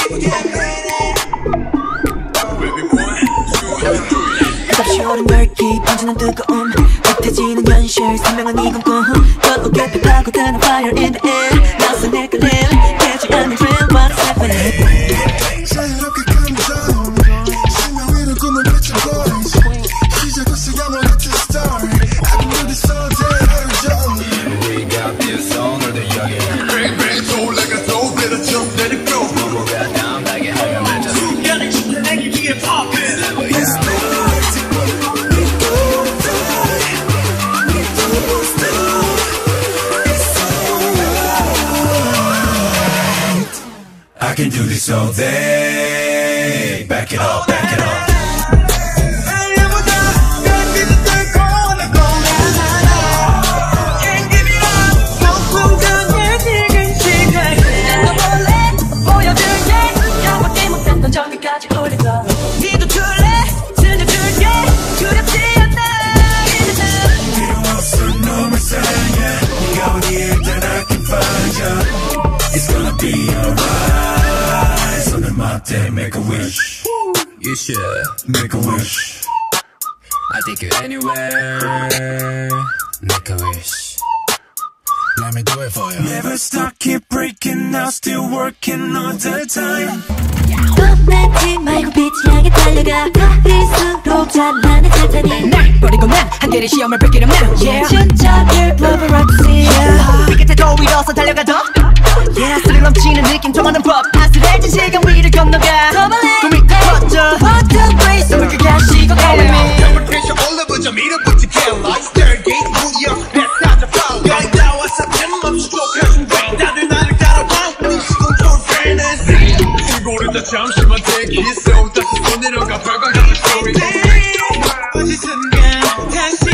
끝없이 오른 열기 번지는 뜨거움 흩어지는 현실 선명한 이 꿈 거룩에 파고드는 fire in the air 낯선 내 끌림 깨지 않는 dream what's happening 자유롭게 감정 심야 위로 꿈을 비춘 boys 시작부터 영원한 to start I can do this all day 하루 종일 We got this 오늘도 여기 Bang bang soul like a soul better just let it go 뭐가 다음나게 하면 되죠 순간의 진짜 내기 위해 poppin' I can do this all day. Back it up, back it up. It's gonna be alright. So then my day, make a wish. You should make a wish. I'll take you anywhere. Make a wish. Let me do it for you. Never stop, keep breaking out, still working all the time. 겁내지 말고 빛을 향해 달려가 가릴수록 잘나는 자탄이 날 버리고 난 한계의 시험을 뺏기려면 진짜를 paparazzi 위끝에도 일어서 달려가도 Yeah 스릴 넘치는 느낌 통하는 법 아슬해진 시간 위를 건너가 꿈이 커져 What place 숨을 크게 하시고 go with me Never pressure 올라보자 밀어붙이 can like Stargate 무리여 패스하자 flow 가이 나와서 틈없이 스트로크할 순간 다들 나를 따라와 Lose control fantasy 고르다 잠시만 take it slow 다시 손 내려가 발광하는 story 어디 순간 다시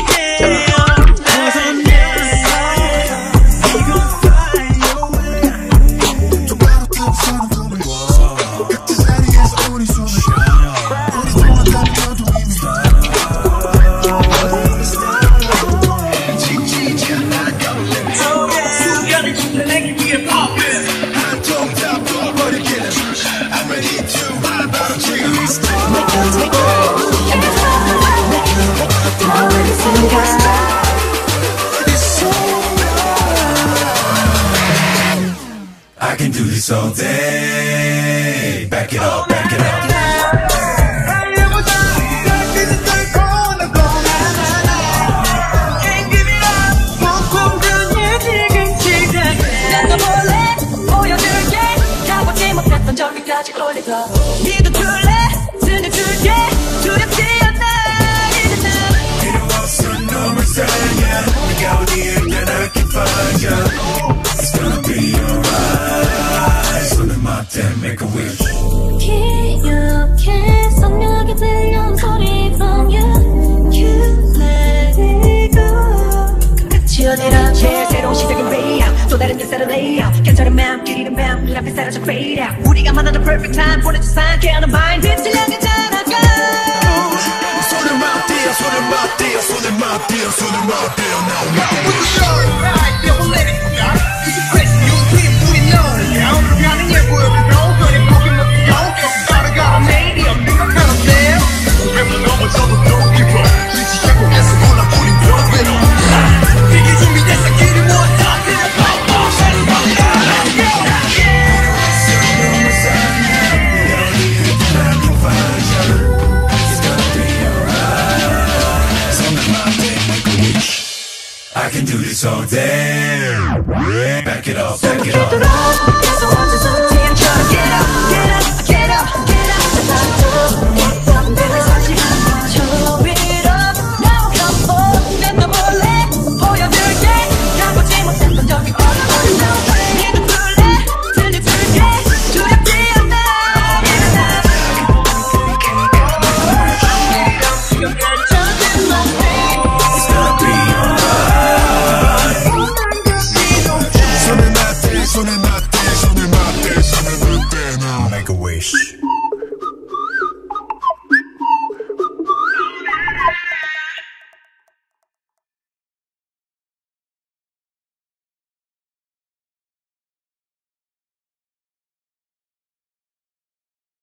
I can do this all day. Back it up, back it up. 저기까지 올려서 니도 줄래? 스며줄게 두렵지 않아 이제는 필요 없어 놈을 사랑해 네가 어디에 있든 I can find you. It's gonna be alright. 손을 맞대 make a wish. 기억해 선명하게 들려온 소리 from you You let it go 끝이 어디라 제일 새로운 시작은 way out 또 다른 햇살을 lay out 괜찮은 마음 그리는 마음 눈앞에 사라져 fade out 우리가 만나는 perfect time 보내준 sign 깨어난 mind 빛을 향해 날아가 손을 맞대요 손을 맞대요 손을 맞대요 손을 맞대요 now now With the short ride, never let it go It's a crazy new team, 우리 너를 가는 예고를 너의 포기 못해요 따라가라 내일이 없는 건 가는데 랩을 넘어져도 no give up 지지하고 애쓰거나 우린 별배로 이게 준비됐어 길이 모았다 I can do this all day. Back it up, back it up. 계속 혼자서 TM처럼 get up, get up, get up, get up.